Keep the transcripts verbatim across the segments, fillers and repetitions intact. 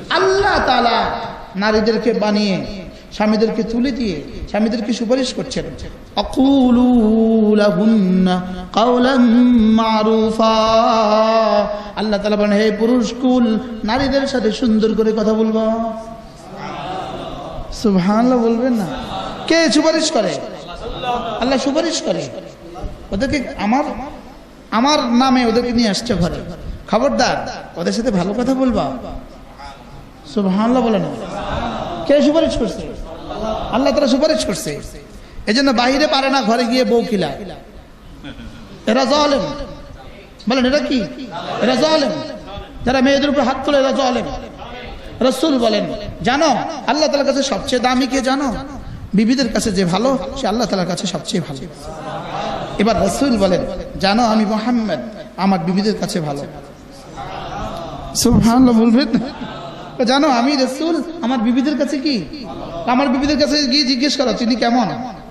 আল্লাহ তাআলা নারীদেরকে বানিয়ে স্বামীদেরকে তুলে দিয়ে স্বামীদেরকে সুপারিশ করছেন, আকুলু লাহুন্না কাওলাম মারুফা। আল্লাহ তাআলা বলেন, হে পুরুষ কুল, নারীদের সাথে সুন্দর করে কথা বলবো। সুবহানাল্লাহ বলবেন না? কে সুপারিশ করে? আল্লাহ সুপারিশ করে। ওদেরকে আমার আমার নামে ওদেরকে নিয়ে আসছে ঘরে, খবরদার ওদের সাথে ভালো কথা বলবা। সুবহানাল্লাহ বলেন। কে সুপারিশ করছে? আল্লাহ তাআলা সুপারিশ করছে। এই জন্য বাইরে পারে না, ঘরে গিয়ে বউ খিলায়। এরা জালেম। বলেন এটা কি? এরা জালেম। যারা মেয়েদের উপর হাত তোলে এরা জালেম। রাসূল বলেন, জানো আল্লাহ তাআলার কাছে সবচেয়ে দামি কে জানো? বিবিদের কাছে যে ভালো সে আল্লাহ তাআলার কাছে সবচেয়ে ভালো। এবার রাসূল বলেন, জানো আমি মুহাম্মদ আমার বিবিদের কাছে ভালো। সুবহানাল্লাহ বলবেন। জানো আমি রাসূল আমার বিবিদের কাছে কি? আমার বিবিদের কাছে গিয়ে জিজ্ঞেস করো তিনি কেমন।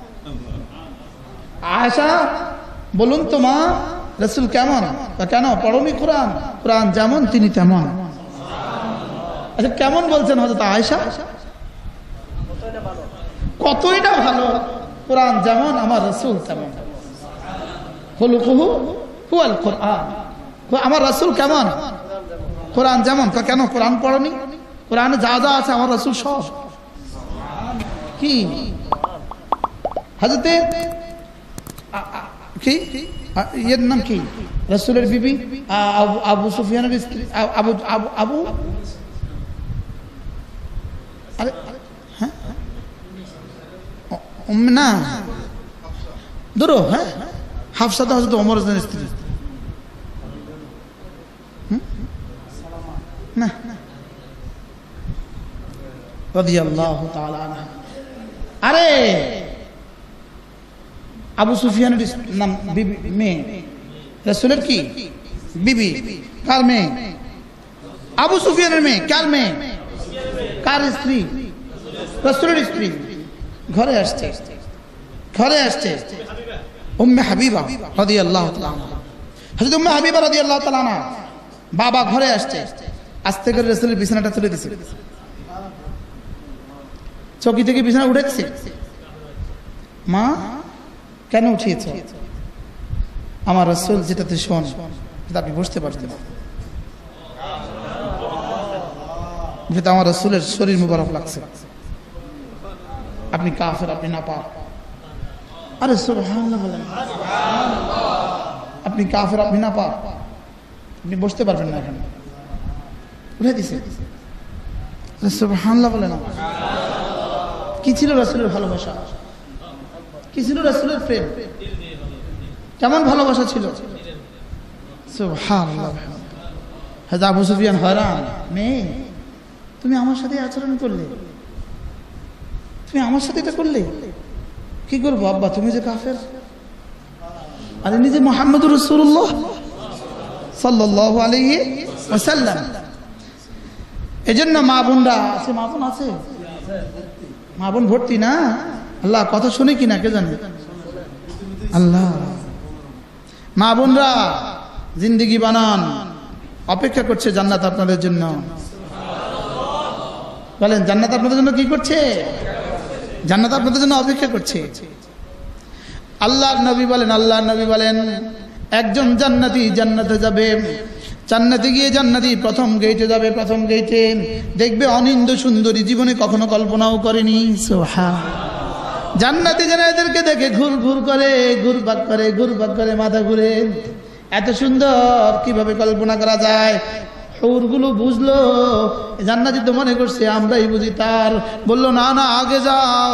আয়েশা বলুন তো মা, রাসূল কেমন? কেন পড়োনি কোরআন? কোরআন যেমন তিনি তেমন। আচ্ছা কেমন বলছেন হযরত আয়েশা? কতই না ভালো। কোরআন যেমন আমার রাসূল তেমন। খুলুকুহু হুয়াল কোরআন। আমার রাসূল কেমন? কোরআন যেমন। কেন কোরআন পড়োনি? কোরআনে যা যা আছে আমার রাসূল সব। কি হযরতে কি এর নাম কি? রাসূলের বিবি আবু সুফিয়ানের স্ত্রী আবু আবু আরে হ্যাঁ না ধরো হ্যাঁ হাফসা তো হযরত ওমর রাদিয়াল্লাহু স্ত্রী না রাদিয়াল্লাহু তাআলা আনহা। আরে আবু সুফিয়ানের নাম বিবি মেয়ে রাসূলের কি বিবি? কার মেয়ে? আবু সুফিয়ানের মেয়ে। কার মেয়ে? কার স্ত্রী? রাসূলের স্ত্রী। ঘরে আসছে ঘরে আসছে উম্মে হাবিবা রাদিয়াল্লাহু তাআলা আনহা। হযরত উম্মে হাবিবা রাদিয়াল্লাহু তাআলা আনহা বাবা ঘরে আসছে, আস্তে করে রাসূলের বিছানাটা তুলে দিয়েছে, চৌকি থেকে বিছানা উঠেছে। মা কেন উঠিয়েছ? আমার রাসূল যেটাতে শোন আপনি বুঝতে পারতেন, যেটা আমার রাসূলের শরীর মুবারক লাগছে। আপনি কাফের, আপনি নাপাক। আরে সুবহানাল্লাহ বলেন। আপনি কাফের, আপনি নাপাক, আপনি বসতে পারবেন না এখানে। উঠে দিছে। সুবহানাল্লাহ বলেন। কি ছিল রাসূলের ভালোবাসা? কি ছিল রাসূলের প্রেম? কেমন ভালোবাসা ছিল? সুবহানাল্লাহ। হযরত আবু সুফিয়ান হয়রান, মেয়ে তুমি আমার সাথে আচরণ করলে, তুমি আমার সাথে এটা করলে, কি করবো আব্বা, তুমি যে কাফের। আরে নিজে মুহাম্মদুর রাসূলুল্লাহ সাল্লাল্লাহু আলাইহি ওয়াসাল্লাম। এজন্য মা বোনরা আছে, মা বোন আছে, মা বোন ভর্তি না। আল্লাহ কথা শুনে কিনা কে জানে। আল্লাহ মা বোনরা জিন্দেগি বানান, অপেক্ষা করছে জান্নাত আপনাদের জন্য। বলেন জান্নাত আপনাদের জন্য কি করছে? জান্নাত আপনাদের জন্য অপেক্ষা করছে। আল্লাহর নবী বলেন, আল্লাহর নবী বলেন একজন জান্নাতি জান্নাতে যাবে, জান্নাতে গিয়ে জান্নাতি প্রথম গেটে যাবে, প্রথম গেটে দেখবে অনিন্দ সুন্দরী, জীবনে কখনো কল্পনাও করেনি। সুবহানাল্লাহ। জান্নাতি যারা এদেরকে দেখে ঘুর ঘুর করে, ঘুরপাক করে, ঘুরপাক করে, মাথা ঘুরে, এত সুন্দর কিভাবে কল্পনা করা যায়। হুরগুলো বুঝলো জান্নাতি তো মনে করছে আমরাই বুঝি তার, বললো না না আগে যাও।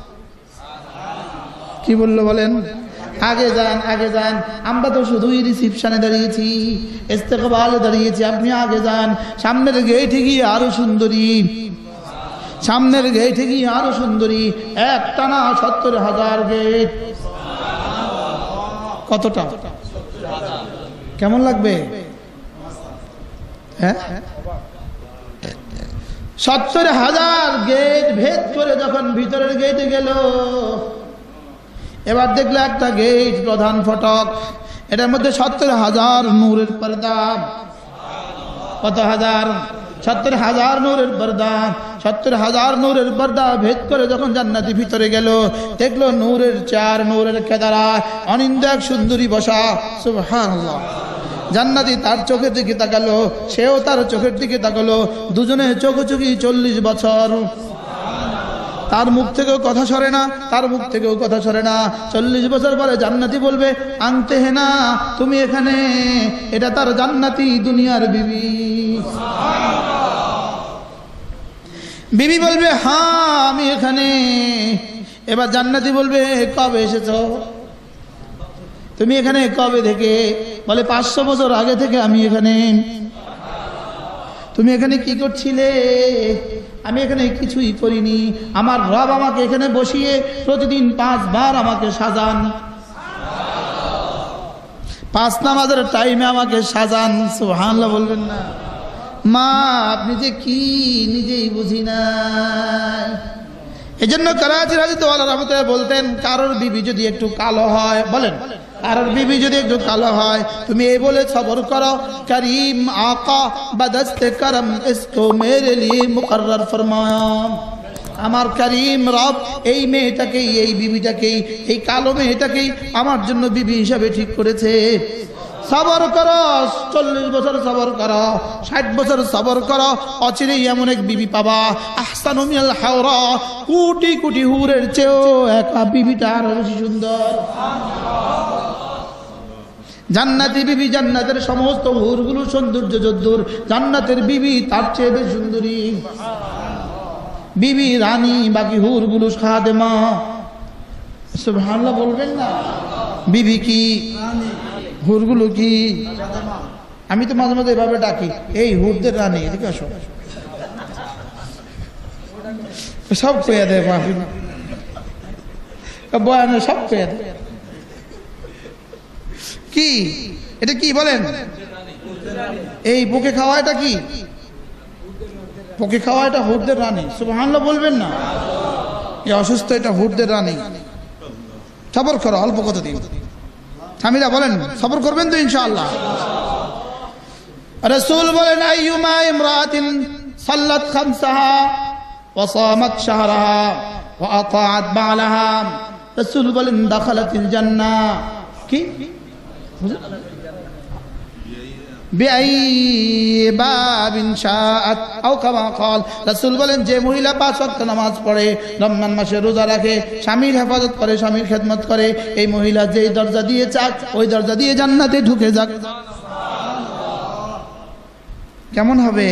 কি বললো বলেন? আগে যান, আগে যান, আমরা তো শুধুই রিসিপশনে দাঁড়িয়েছি, ইস্তেকবালে দাঁড়িয়েছি, আপনি আগে যান। সামনের গেটে গিয়ে আরো সুন্দরী, সামনের গেটে গিয়ে আরো সুন্দরী, এক টানা সত্তর হাজার গেট। কতটা? কেমন লাগবে? হ্যাঁ সত্তর হাজার গেট ভেদ করে যখন ভিতরের গেটে গেল, এবার দেখলো একটা গেট প্রধান ফটক, এটার মধ্যে সত্তর হাজার নূরের পর্দা। কত হাজার? সত্তর হাজার নূরের পর্দা, সত্তর হাজার নূরের পর্দা ভেদ করে যখন জান্নাতি ভিতরে গেল, দেখলো নূরের চার, নূরের কেদারা, অনিন্দ এক সুন্দরী বসা। সুবহানাল্লাহ। জান্নাতি তার চোখের দিকে তাকালো, সেও তার চোখের দিকে তাকালো, দুজনে চোখোচোখি চল্লিশ বছর। তার মুখ থেকেও কথা সরে না, তার মুখ থেকেও কথা সরে না। চল্লিশ বছর পরে জান্নাতি বলবে, আনতে হে না, তুমি এখানে। এটা তার জান্নাতি দুনিয়ার বিবি। বিবি বলবে, হ্যাঁ আমি এখানে। এবার জান্নাতি বলবে, কবে এসেছো? তুমি এখানে কবে থেকে? বলে, পাঁচশো বছর আগে থেকে আমি এখানে। তুমি এখানে কি করছিলে? আমি এখানে কিছুই করিনি। আমার রব আমাকে এখানে বসিয়ে প্রতিদিন পাঁচবার আমাকে সাজান, পাঁচ নামাজের টাইমে আমাকে সাজান। সুবহানাল্লাহ বলবেন না? মা আপনি যে কি নিজেই বুঝি না। এই জন্য করাচির হাজরত ওয়ালা রাহমাতুল্লাহ বলতেন, কারোর বিবি যদি একটু কালো হয়, বলেন কারোর বিবি যদি একটু কালো হয়, তুমি এই বলে সবর করো, করিম আকা বদস্তে করম ইসকো মেরে লিয়ে মুকর্রর ফরমায়া। আমার করিম রব এই মেয়েটাকেই, এই বিবিটাকেই, এই কালো মেয়েটাকেই আমার জন্য বিবি হিসাবে ঠিক করেছে। সবর করো, চল্লিশ বছর সবর করো, ষাট বছর সবর করো, অচিরেই এমন এক বিবি পাবা, আহসানু মিনাল হাওরা, কোটি কোটি হুরের চেয়েও একা বিবিটা আরো বেশি সুন্দর। জান্নাতি বিবি, জান্নাতের সমস্ত হুরগুলো সৌন্দর্য যদ্দুর, জান্নাতের বিবি তার চেয়ে বেশি সুন্দরী। বিবি রানী, বাকি হুরগুলো খাদেমা। সুবহানাল্লাহ বলবেন না? বিবি কি, হুরগুলো কি? আমি তো মাঝে মাঝে এভাবে ডাকি, এই হুরদের রানী এদিকে আসো, সব কইয়া দেয় মাহফিল বয়ানে, সব কইয়া দেয়। কি এটা কি বলেন? এই পোকে খাওয়া, এটা কি পোকে খাওয়া? এটা হুরদের রানী। সুবহানাল্লাহ বলবেন না? এই অসুস্থ, এটা হুরদের রানী। সবর করো, অল্প কতদিন। স্বামীরা বলেন সবর করবেন তো ইনশাআল্লাহ। রাসূল বলেন, আইয়ুমা ইমরাতিন সাল্লাত খামসাহা ওয়া সামাত শাহরাহা ওয়া আতাআত বালাহা, রাসূল বলেন দাখালাতিল জান্নাহ। কি রাসূল বলেন, যে মহিলা পাঁচ ওয়াক্ত নামাজ পড়ে, রমজান মাসে রোজা রাখে, স্বামীর হেফাজত করে, স্বামীর খেদমত করে, এই মহিলা যেই দরজা দিয়ে চাক ওই দরজা দিয়ে জান্নাতে ঢুকে যাক। কেমন হবে?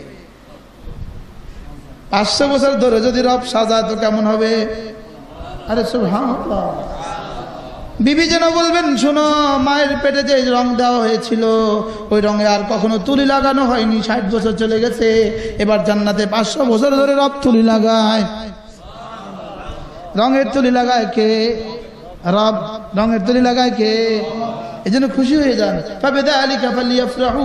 পাঁচশো বছর ধরে যদি রব সাজা তো কেমন হবে? আরে সুবহানাল্লাহ। বিবি যেন বলবেন, শোনো, মায়ের পেটে যে রং দেওয়া হয়েছিল ওই রঙে আর কখনো তুলি লাগানো হয়নি, ষাট বছর চলে গেছে, এবার জান্নাতে পাঁচশো বছর ধরে রব তুলি লাগায়। রঙের তুলি লাগায় কে? রব। রঙের তুলি লাগায় কে? এই জন্য খুশি হয়ে যান। ফাবিযালিকা ফালইফরাহু,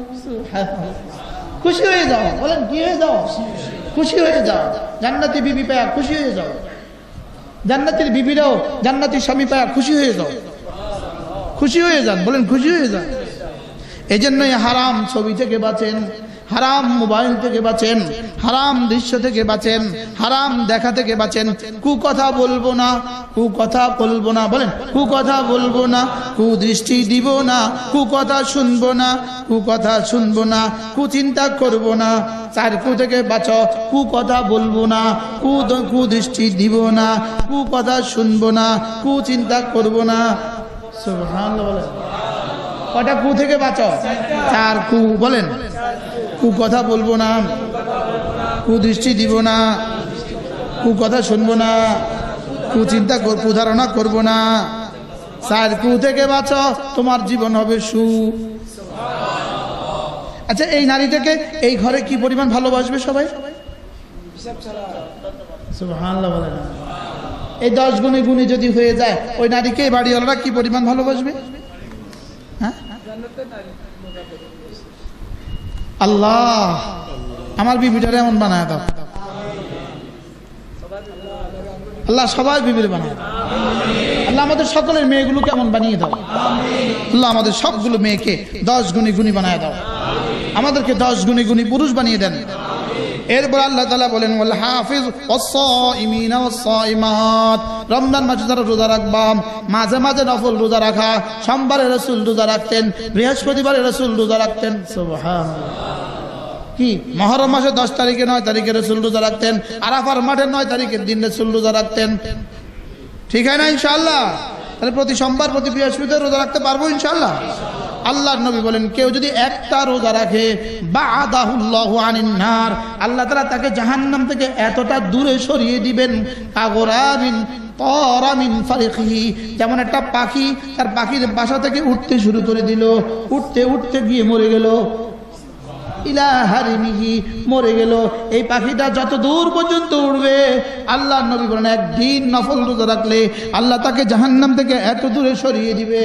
খুশি হয়ে যাও। বলেন কি হয়ে যাও? খুশি হয়ে যাও। জান্নাতি বিবি পায়া খুশি হয়ে যাও। জান্নাতের বিবিরাও জান্নাতি স্বামী পায়া খুশি হয়ে যাও, খুশি হয়ে যান। বলেন খুশি হয়ে যান। এই জন্যই হারাম ছবি থেকে বাঁচেন, হারাম মোবাইল থেকে বাঁচেন, হারাম দৃশ্য থেকে বাঁচেন, হারাম দেখা থেকে বাঁচেন। কু কথা বলবো না, কু কথা বলবো না। বলেন কু কথা বলবো না, কু দৃষ্টি দিব না, কু কথা শুনবো না, কু কথা শুনবো না, কু চিন্তা করবো না। চার কু থেকে বাঁচো, কু কথা বলবো না, কু কু দৃষ্টি দিব না, কু কথা শুনবো না, কু চিন্তা করবো না। সুবহানাল্লাহ বলেন। কটা কু থেকে বাঁচো? চার কু। বলেন কু কথা বলবো না, কু দৃষ্টি দিব না, কু কথা শুনবো না, কু চিন্তা কু ধারণা করবো না। চার কু থেকে বাঁচো, তোমার জীবন হবে সু। আচ্ছা, এই নারীটাকে এই ঘরে কি পরিমাণ ভালোবাসবে সবাই? সুবহানাল্লাহ বলেন। এই দশ গুণে গুণে যদি হয়ে যায়, ওই নারীকে এই বাড়িওয়ালারা কি পরিমাণ ভালোবাসবে? হ্যাঁ, আল্লাহ আমার বিবিটারে এমন বানায় দাও। আল্লাহ সবাই বিবির বানায়। আল্লাহ আমাদের সকলের মেয়েগুলো কেমন বানিয়ে দাও। আল্লাহ আমাদের সবগুলো মেয়েকে দশ গুণী গুণী বানায় দাও। আমাদেরকে দশ গুণী গুণী পুরুষ বানিয়ে দেন। এরপর আল্লাহ তাআলা বলেন ওয়াল হাফিজ ওয়াস-সাইমিনা ওয়াস-সাইমাত, রমজান মাসে যারা রোজা রাখবা, মাঝে মাঝে নফল রোজা রাখা। সোমবারে রাসূল রোজা রাখতেন, বৃহস্পতিবারে রাসূল রোজা রাখতেন। সুবহানাল্লাহ। কি মুহররম মাসে দশ তারিখে নয় তারিখে রাসূল রোজা রাখতেন, আরাফার মাঠে নয় তারিখের দিন রাসূল রোজা রাখতেন। ঠিক আছে না ইনশাআল্লাহ? তাহলে প্রতি সোমবার প্রতি বৃহস্পতিবার রোজা রাখতে পারবো ইনশাআল্লাহ। আল্লাহর নবী বলেন কেউ যদি একটা রোজা রাখে বা'দাহুল্লাহু আনিন নার, আল্লাহ তাআলা তাকে জাহান্নাম থেকে এতটা দূরে সরিয়ে দিবেন কাগরাবিন তারামিন ফারিহি, যেমন একটা পাখি তার পাখির বাসা থেকে উঠতে শুরু করে দিল, উঠতে উঠতে গিয়ে মরে গেল, ইলা হারিমিহি, মরে গেল। এই পাখিটা যত দূর পর্যন্ত উড়বে, আল্লাহর নবী বলেন একদিন নফল রোজা রাখলে আল্লাহ তাকে জাহান্নাম থেকে এত দূরে সরিয়ে দিবে।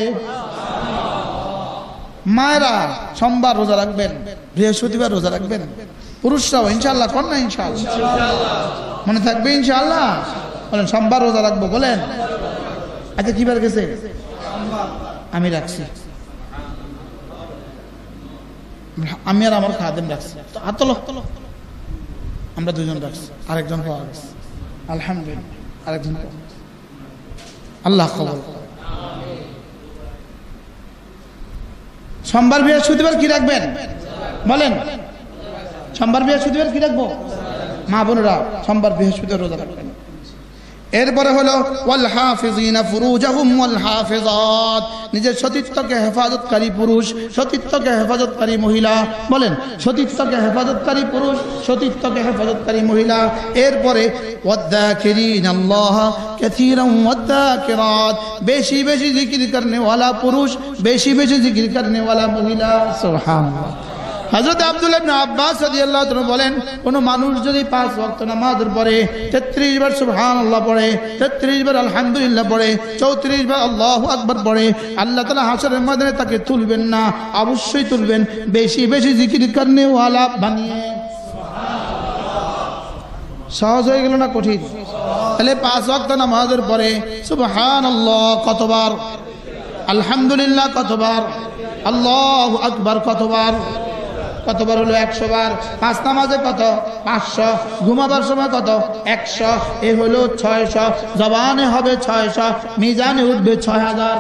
মায়েরা সোমবার রোজা রাখবেন, বৃহস্পতিবার রোজা রাখবেন, পুরুষরাও ইনশাআল্লাহ। কর না ইনশাআল্লাহ? মনে থাকবে ইনশাআল্লাহ? বলেন সোমবার রোজা রাখবো বলেন। আচ্ছা কিবার গেছে? আমি রাখছি, আমি আর আমার খাদেম রাখছি। হাত তোলো, আমরা দুজন রাখছি, আরেকজন পাওয়া গেছে আলহামদুলিল্লাহ, আরেকজন আল্লাহ কবুল। সোমবার বৃহস্পতিবার কি রাখবেন বলেন? সোমবার বৃহস্পতিবার কি রাখবো? মা বোনেরা সোমবার বৃহস্পতিবার রোজা রাখবেন। এরপরে হলো ওয়াল হাফিজিনা ফুরুজাহুম ওয়াল হাফিজাত, নিজের সতীত্বকে হেফাজতকারী পুরুষ, সতীত্বকে হেফাজতকারী মহিলা। বলেন সতীত্বকে হেফাজতকারী পুরুষ, সতীত্বকে হেফাজতকারী মহিলা। এরপরে ওয়াদ্দাকিরিনাল্লাহ কাসীরান ওয়াদ্দাকিরাত, বেশি বেশি জিকির করনে ওয়ালা পুরুষ, বেশি বেশি জিকির করনে ওয়ালা মহিলা। সুবহানাল্লাহ। হযরত আব্দুল্লাহ ইবনে আব্বাস রাদিয়াল্লাহু তাআলা বলেন কোন মানুষ যদি পাঁচ ওয়াক্ত নামাজের পরে তেত্রিশ বার সুবহানাল্লাহ পড়ে, তেত্রিশ বার আলহামদুলিল্লাহ পড়ে, চৌত্রিশ বার আল্লাহু আকবার পড়ে, আল্লাহ তাআলা হাশরের ময়দানে তাকে তুলবেন না, অবশ্যই তুলবেন বেশি বেশি জিকির করনে ওয়ালা বানিয়ে। সহজ হয়ে গেল না কঠিন? তাহলে পাঁচ ওয়াক্ত নামাজের পরে সুবহানাল্লাহ কতবার, আলহামদুলিল্লাহ কতবার, আল্লাহু আকবার কতবার? কতবার হলো? একশো বার। পাঁচ নামাজে কত? পাঁচশো। ঘুমাবার সময় কত? একশো। এ হলো ছয়শো। জবানে হবে ছয়শো, মিজানে উঠবে ছয় হাজার।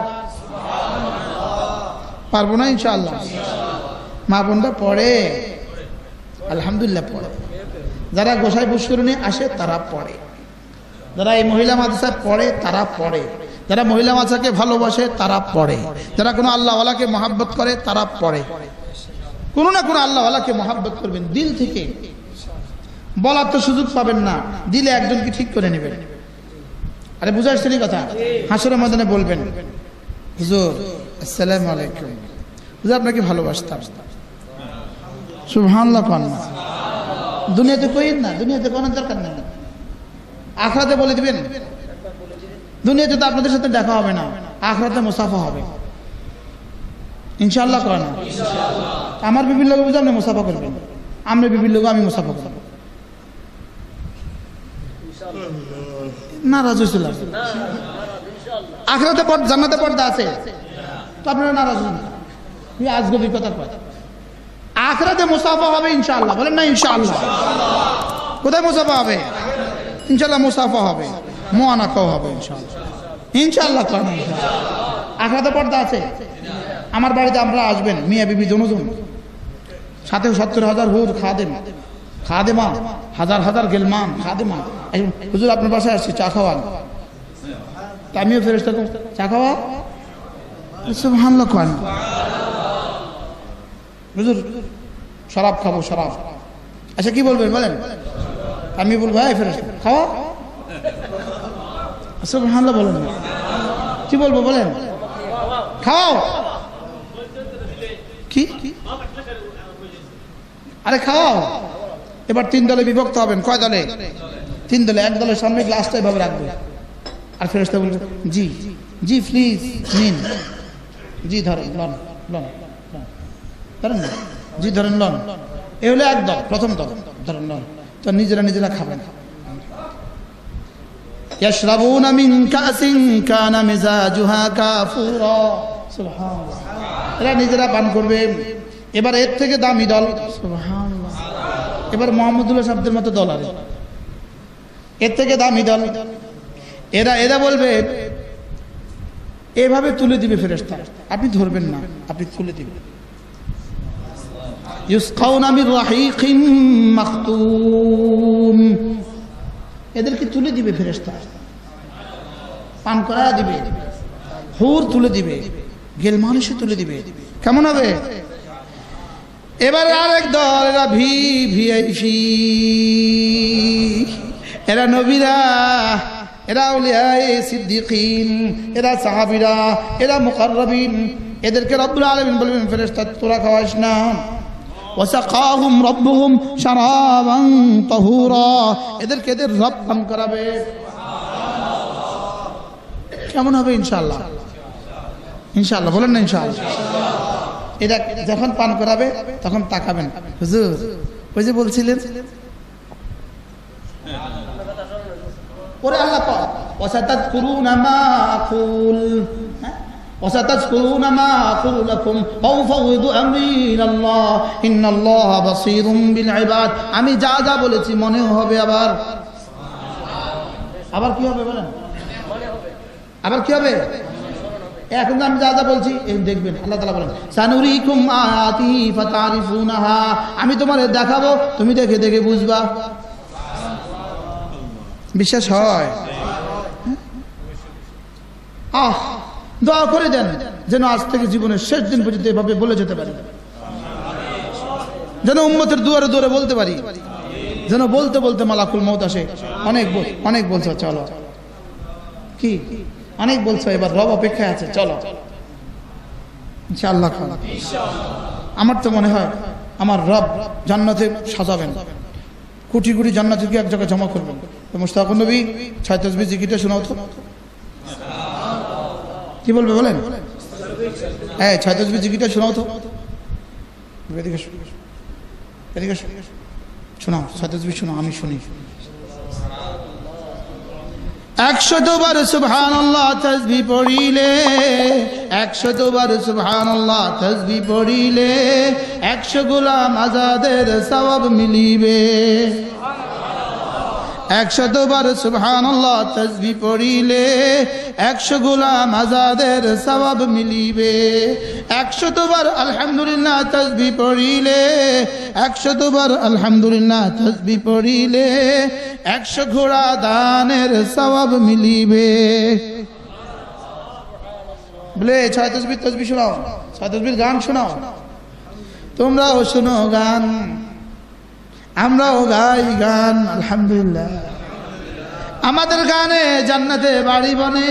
পারবো না ইনশাআল্লাহ? মা বোনটা পড়ে আলহামদুলিল্লাহ পড়ে, যারা গোসাই পুষ্করিণী আসে তারা পড়ে, যারা এই মহিলা মাদ্রাসায় পড়ে তারা পড়ে, যারা মহিলা মাদ্রাসাকে ভালোবাসে তারা পড়ে, যারা কোনো আল্লাহওয়ালাকে মহাব্বত করে তারা পড়ে। কোনো না কোনো আল্লাহওয়ালাকে মহাব্বত করবেন দিল থেকে, বলার তো সুযোগ পাবেন না, দিলে একজনকে ঠিক করে নেবেন। আরে বুঝে আসছে নি কথা? হাসরের ময়দানে বলবেন হুজুর আসসালামু আলাইকুম, হুজুর আপনাকে ভালোবাসতাম। সুবহানাল্লাহ। কোন দুনিয়াতে কইেন না, দুনিয়াতে কোনো দরকার নেই, আখিরাতে বলে দিবেন। দুনিয়াতে তো আপনাদের সাথে দেখা হবে না, আখিরাতে মুসাফা হবে ইনশাআল্লাহ। কোরআন আমার বিবির লোক বুঝে আপনি মুসাফা করবেন, আমরা বিবির লোক আমি মুসাফা করব। নারাজ হয়েছিল আখিরাতে জান্নাতে পর্দা আছে তো আপনারা নারাজ হন না, আজগবি কথা কয়। আখিরাতে মুসাফা হবে ইনশাআল্লাহ, বলেন না ইনশাআল্লাহ? কোথায় মুসাফা হবে? ইনশাআল্লাহ মুসাফা হবে, মুআনাকাও হবে ইনশাআল্লাহ। ইনশাআল্লাহ কোরআন আখিরাতে পর্দা আছে। আমার বাড়িতে আমরা আসবেন মিয়া বিবি দুজন, সাথে সত্তর হাজার হুর খাদেম খাদেমা, হাজার হাজার গেলমান খাদেমা। হুজুর আপনার বাসায় আসছি, চা খাওয়ান। তা আমিও ফেরেশতা চা খাওয়া। সুবহানাল্লাহ। কোন হুজুর শরাব খাবো, শরাব। আচ্ছা কি বলবেন বলেন? আমি বলবো এই ফেরেশতা খাওয়া। সুবহানাল্লাহ বলেন না, কি বলবো বলেন? খাও। কি আরে খাও। এবার তিন দলে বিভক্ত হবেন। কয় দলে? তিন দলে। এক দলের সামনে গ্লাসটা এভাবে রাখবে, আর ফেরেশতা বলবে জি জি প্লিজ নিন, জি ধরেন লন লন ধরেন না, জি ধরেন লন। এ হলো এক দল, প্রথম দল ধরেন লন। তো নিজেরা নিজেরা খাবেন। ইয়াশরাবুনা মিন কাসিন কানা মিজাজুহা কাফুরা। সুবহানাল্লাহ। এরা নিজেরা পান করবে। এবার এর থেকে দামি দল সুবহানাল্লাহ, এবার মোহাম্মদুল্লাহ শব্দের মতো দল আর এর থেকে দামি দল, এরা এরা বলবে এভাবে তুলে দিবে ফেরেশতা, আপনি ধরবেন না, আপনি তুলে দিবেন। ইউসকাউনা মির রাহিকিম মাখতুম, এদেরকে তুলে দিবে ফেরেশতা, পান করা দিবে, হুর তুলে দিবে, গেল মানুষে তুলে দিবে। কেমন হবে? এবার আরেক দল, এরা ভি ভিআইপি, এরা নবীরা, এরা আউলিয়ায়ে সিদ্দিকিন, এরা সাহাবীরা, এরা মুকাররবিন, এদেরকে রব্বুল আলামিন বলবেন ফেরেশতা তোরা খাওয়াস না। ওয়াসাকাহুম রাব্বুহুম শারাবান তাহুরা, এদেরকে এদের রব পান করাবে। কেমন হবে? ইনশাআল্লাহ, ইনশাআল্লাহ বলেন না ইনশাআল্লাহ। এটা যখন পান করাবে তখন তাকাবেন, হুজুর ওই যে বলছিলেন পরে আল্লাহ পাক ওয়াসাতাযকুরুনা মা আকুল ওয়াসাতাযকুরুনা মা আকুলু লাকুম ওয়া উফাউযু আমরি ইলাল্লাহ ইন্নাল্লাহা বাসীরুম বিল ইবাদ। আমি যা যা বলেছি মনেও হবে, আবার আবার কি হবে বলেন? আবার কি হবে? এখন আমি যা যা বলছি দেখবেন। আল্লাহ তাআলা বলেন সানুরিকুম আয়াতি ফাতারিফুনাহা, আমি তোমারে দেখাবো, তুমি দেখে দেখে বুঝবা। বিশ্বাস হয়? আহ দোয়া করে দেন যেন আজ থেকে জীবনের শেষ দিন পর্যন্ত এভাবে বলে যেতে পারি, যেন উম্মতের দুয়ারে দুয়ারে বলতে পারি, যেন বলতে বলতে মালাকুল মউত আসে। অনেক অনেক বলছো, চলো কি অনেক বলছো, এবার রব অপেক্ষায় আছে, চলো ইনশাআল্লাহ। আমার তো মনে হয় আমার রব জান্নাতে সাজাবেন, কোটি কোটি জান্নাতীকে এক জায়গায় জমা করবেন। মুশতাকুন নবী ছয় তাসবিহ জিকিরটা শোনাও তো। কি বলবে বলেন? হ্যাঁ, ছয় তাসবিহ জিকিরটা শোনাও তো। এদিকে এদিকে শোনাও, ছয় তাসবিহ শোনাও, আমি শুনি। একশতবার সুবহানাল্লাহ তাসবিহ পড়িলে, একশতবার সুবহানাল্লাহ তাসবিহ পড়িলে একশো গোলাম আজাদের সওয়াব মিলিবে। একশতবার সুবহানাল্লাহ তাসবিহ পড়িলে একশো গোলাম আজাদের সওয়াব মিলিবে। একশতবার আলহামদুলিল্লাহ তাসবিহ পড়িলে, একশতবার আলহামদুলিল্লাহ তাসবিহ পড়িলে একশো ঘোড়া দানের সওয়াব মিলিবে। বলে ছয় তাসবিহ তাসবিহ শোনাও, ছয় তাসবিহ গান শোনাও। তোমরাও শোনো গান, আমরাও গাই গান। আলহামদুলিল্লাহ, আমাদের গানে জান্নাতে বাড়ি বনে,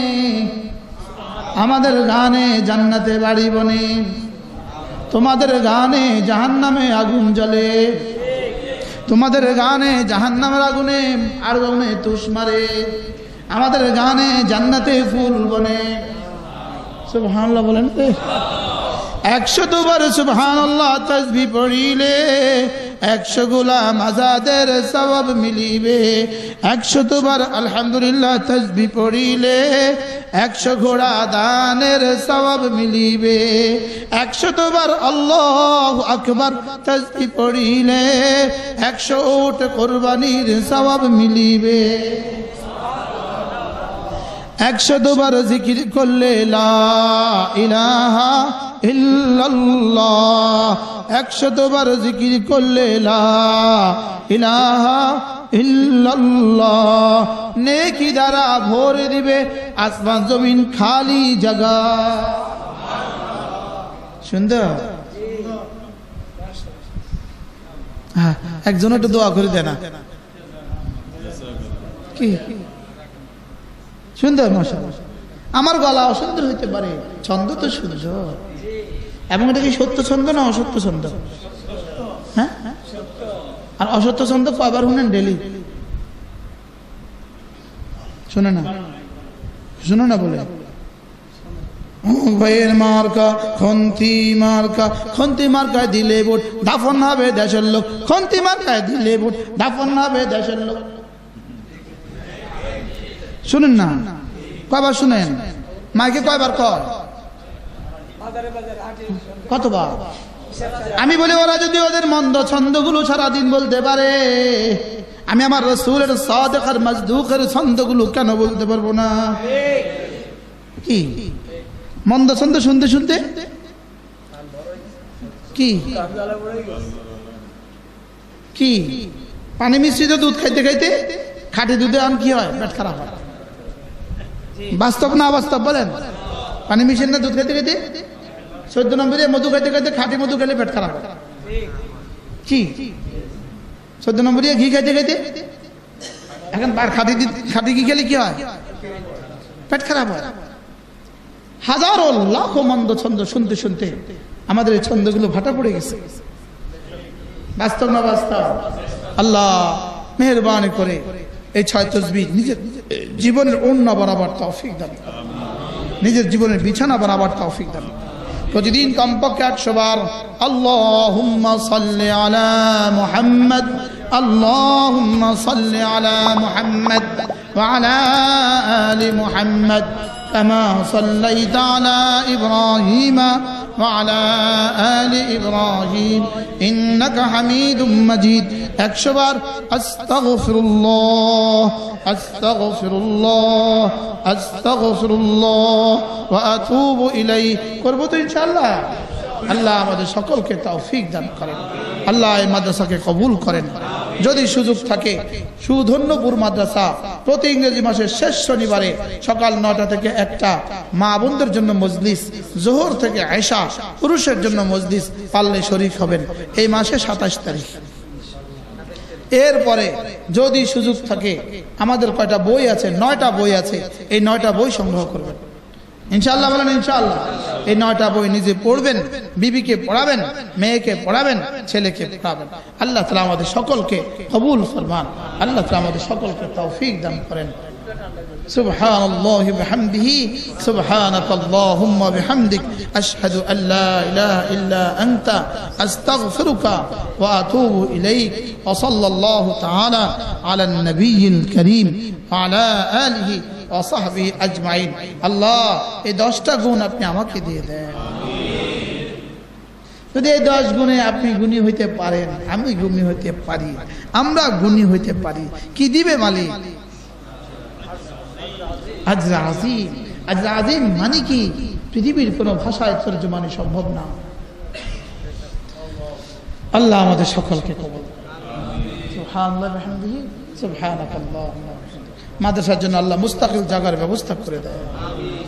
আমাদের গানে জান্নাতে বাড়ি বনে, তোমাদের গানে জাহান্নামে আগুন জ্বলে, তোমাদের গানে জাহান্নামের আগুনে আর আগুনে তুষ মারে, আমাদের গানে জান্নাতে ফুল বনে। সুবহানাল্লাহ বলেন। একশতবার সুবহানাল্লাহ তাসবিহ পড়িলে একশো গোলাম আজাদের সওয়াব মিলিবে। একশতবার আলহামদুলিল্লাহ তাসবিহ পড়িলে একশো ঘোড়া দানের সওয়াব মিলিবে। একশতবার আল্লাহু আকবার তাসবিহ পড়িলে একশো উট কুরবানির সওয়াব মিলিবে। একশতবার জিকির করলে লা ইলাহা ইল্লাল্লাহ, একশতবার জিকির করলে লা ইলাহা ইল্লাল্লাহ, নেকি দ্বারা ভরে দিবে আসমান জমিন খালি জায়গা। সুন্দর। হ্যাঁ, একজন একটু দোয়া করে দেয় না কি? সুন্দর। মাশাআল্লাহ, আমার গলা অসুন্দর হইতে পারে, ছন্দ তো সুন্দর। এবং এটা কি সত্য ছন্দ না অসত্য ছন্দ? হ্যাঁ, আর অসত্য ছন্দ কয়বার শুনেন ডেলি? শুনে না, শুনে না বলে ভাইয়ের মার্কা খন্তি মার্কা, খন্তি মার্কায় দিলে ভোট দাফন হবে দেশের লোক, খন্তি মার্কায় দিলে ভোট দাফন হবে দেশের লোক। শুনেন না? কয়বার শুনেন? মাইকে কয়বার কয়? কতবার? আমি বলি ওরা যদি ওদের মন্দ ছন্দগুলো সারাদিন বলতে পারে, আমি আমার রাসূলের সাদিক আর মাজদুকের ছন্দগুলো কেন বলতে পারবো না? কি মন্দ ছন্দ শুনতে শুনতে কি কি পানি মিশ্রিত দুধ খাইতে খাইতে খাঁটি দুধে আন কি হয়? পেট খারাপ হয়। বাস্তব না বাস্তব বলেন? পানি মিশিয়ে না দুধ খাইতে খাইতে, চোদ্দ নম্বরে মধু খাইতে খাইতে খাঁটি মধু খেলে পেট খারাপ হয়। কি চোদ্দ নম্বরে ঘি খাইতে খাইতে এখন খাঁটি খাঁটি ঘি খেলে কি হয়? পেট খারাপ হয়। হাজারো লাখো মন্দ ছন্দ শুনতে শুনতে আমাদের এই ছন্দগুলো ভাটা পড়ে গেছে। বাস্তব না বাস্তব? আল্লাহ মেহেরবানি করে এই ছয় তাসবিহ নিজের জীবনের ওড়না বরাবর তৌফিক দান, নিজের জীবনের বিছানা বরাবর তৌফিক দান। প্রতিদিন কমপক্ষে একশো বার আল্লাহুম্মা সাল্লি আলা মুহাম্মদ, আল্লাহুম্মা সাল্লি আলা মুহাম্মদ ওয়া আলা আলি মুহাম্মদ কামা সাল্লাইতা আলা ইব্রাহিম وعلى آل إبراهيم إنك حميد مجيد। একশো বার আস্তাগফিরুল্লাহ আস্তাগফিরুল্লাহ আস্তাগফিরুল্লাহ ওয়া আতুবু ইলাইহি করব তো ইনশাআল্লাহ। আল্লাহ আমাদের সকলকে তৌফিক দান করেন, আল্লাহ এই মাদ্রাসাকে কবুল করেন। যদি সুযোগ থাকে সুধন্যপুর মাদ্রাসা প্রতি ইংরেজি মাসের শেষ শনিবারে সকাল নটা থেকে একটা মা বোনদের জন্য মজলিস, জোহর থেকে আয়েশা পুরুষের জন্য মজলিস, পারলে শরীক হবেন এই মাসে সাতাশ তারিখ। এরপরে যদি সুযোগ থাকে আমাদের কয়টা বই আছে, নয়টা বই আছে, এই নয়টা বই সংগ্রহ করবেন ইনশাআল্লাহ। বলেন ইনশাআল্লাহ। এই নয়টা বই নিজে পড়বেন, বিবিকে পড়াবেন, মেয়েকে পড়াবেন, ছেলেকে পড়াবেন। আল্লাহ তাআলা আমাদের সকলকে কবুল ফরমান, আল্লাহ তাআলা আমাদের সকলকে তৌফিক দান করেন। সুবহানাল্লাহি ওয়া বিহামদিহি সুবহানাকাল্লাহুম্মা বিহামদিক আশহাদু আল্লা ইলাহা ইল্লা আনতা আস্তাগফিরুকা ওয়া আতুবু ইলাইক ওয়া সাল্লাল্লাহু তাআলা আলা নবিয়্যিল কারীম ওয়া আলা আলিহি ওয়া সাহবিহি আজমাইন। আল্লাহ এই দশটা গুণ আপনি আমাকে দিয়ে দেন। যদি এই দশ গুণে আপনি গুণী হইতে পারেন, আমি গুণী হইতে পারি, আমরা গুণী হইতে পারি, কি দিবে মালিক? আজরা আজিম। আজরা আজিম মানে কি? পৃথিবীর কোন ভাষায় তর্জমানি সম্ভব না। আল্লাহ আমাদের সকলকে কবুল করুন। সুবহানাল্লাহি ওয়া বিহামদিহি সুবহানাকাল্লাহুম্মা ওয়া বিহামদিক। মাদ্রাসার জন্য আল্লাহ মুস্তাকিল জায়গার ব্যবস্থা করে দেয়।